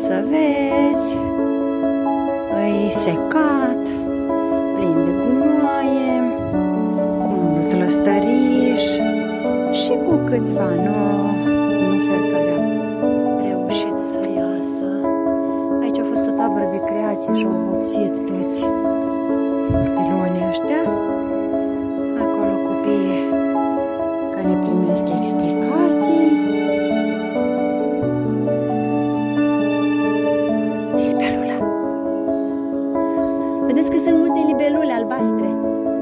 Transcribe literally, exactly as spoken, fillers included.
să vezi, îi secat, plin de gunoaie, cu mult lăstăriș și cu câțiva numeri care au reușit să iasă. Aici a fost o tabără de creație și au vopsit toți pilonii ăștia. Acolo copiii care primesc explicații. Libelula. Vedeți că sunt multe libelule albastre.